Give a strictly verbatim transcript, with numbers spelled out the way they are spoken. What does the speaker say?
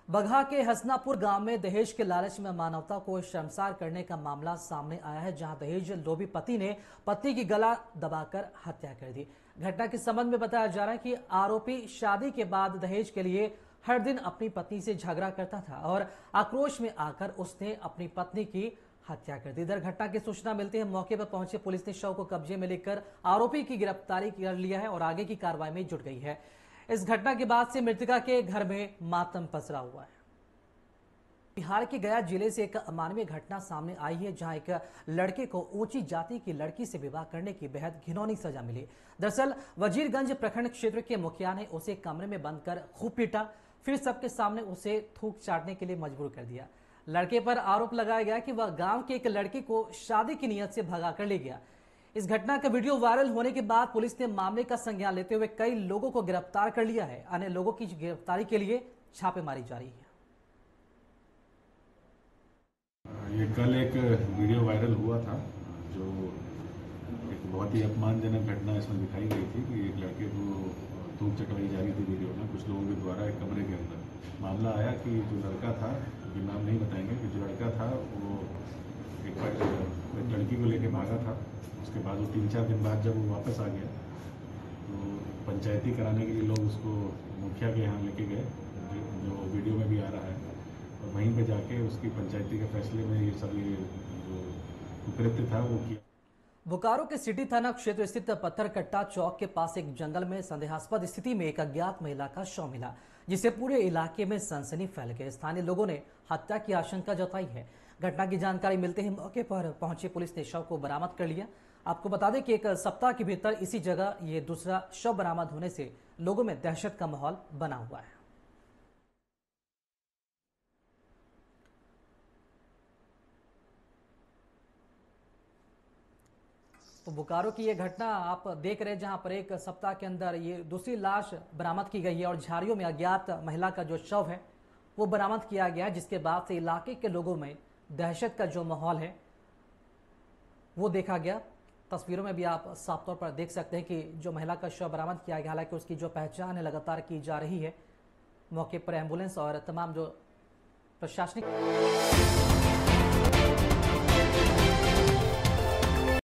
बगहा के हसनापुर गांव में दहेज के लालच में मानवता को शर्मसार करने का मामला सामने आया है, जहां दहेज लोभी पति ने पत्नी की गला दबाकर हत्या कर दी। घटना के संबंध में बताया जा रहा है कि आरोपी शादी के बाद दहेज के लिए हर दिन अपनी पत्नी से झगड़ा करता था और आक्रोश में आकर उसने अपनी पत्नी की हत्या कर दी। इधर घटना की सूचना मिलते ही मौके पर पहुंचे पुलिस ने शव को कब्जे में लेकर आरोपी की गिरफ्तारी कर लिया है और आगे की कार्रवाई में जुट गई है। इस घटना के बाद से मृतका के घर में मातम पसरा हुआ है। बिहार के गया जिले से एक अमानवीय घटना सामने आई है, जहां एक लड़के को ऊंची जाति की लड़की से विवाह करने की बेहद घिनौनी सजा मिली। दरअसल वजीरगंज प्रखंड क्षेत्र के मुखिया ने उसे कमरे में बंद कर खूब पीटा, फिर सबके सामने उसे थूक चाटने के लिए मजबूर कर दिया। लड़के पर आरोप लगाया गया कि वह गांव की एक लड़की को शादी की नीयत से भगा कर ले गया। इस घटना का वीडियो वायरल होने के बाद पुलिस ने मामले का संज्ञान लेते हुए कई लोगों को गिरफ्तार कर लिया है। अन्य लोगों की गिरफ्तारी के लिए छापेमारी जारी है। ये कल एक वीडियो वायरल हुआ था, जो एक बहुत ही अपमानजनक घटना इसमें दिखाई गई थी कि एक लड़के को थूक चटवाई जा रही थी वीडियो में कुछ लोगों के द्वारा एक कमरे के अंदर। मामला आया कि जो लड़का था, जो नाम नहीं बताएंगे, कि जो लड़का था वो एक एक लड़की को लेके भागा था। उसके बाद वो तीन चार दिन बाद जब वो वापस आ गया तो पंचायती कराने के लिए लोग उसको मुखिया के यहाँ लेके गए, जो वीडियो में भी आ रहा है, और वहीं पे जाके उसकी पंचायती के फैसले में ये सब ये जो कृत्य था वो किया। बोकारो के सिटी थाना क्षेत्र स्थित पत्थरकट्टा चौक के पास एक जंगल में संदेहास्पद स्थिति में एक अज्ञात महिला का शव मिला, जिससे पूरे इलाके में सनसनी फैल गई। स्थानीय लोगों ने हत्या की आशंका जताई है। घटना की जानकारी मिलते ही मौके पर पहुंची पुलिस ने शव को बरामद कर लिया। आपको बता दें कि एक सप्ताह के भीतर इसी जगह ये दूसरा शव बरामद होने से लोगों में दहशत का माहौल बना हुआ है। तो बोकारो की ये घटना आप देख रहे हैं, जहां पर एक सप्ताह के अंदर ये दूसरी लाश बरामद की गई है और झाड़ियों में अज्ञात महिला का जो शव है वो बरामद किया गया, जिसके बाद से इलाके के लोगों में दहशत का जो माहौल है वो देखा गया। तस्वीरों में भी आप साफ तौर पर देख सकते हैं कि जो महिला का शव बरामद किया गया, हालांकि उसकी जो पहचान है लगातार की जा रही है। मौके पर एम्बुलेंस और तमाम जो प्रशासनिक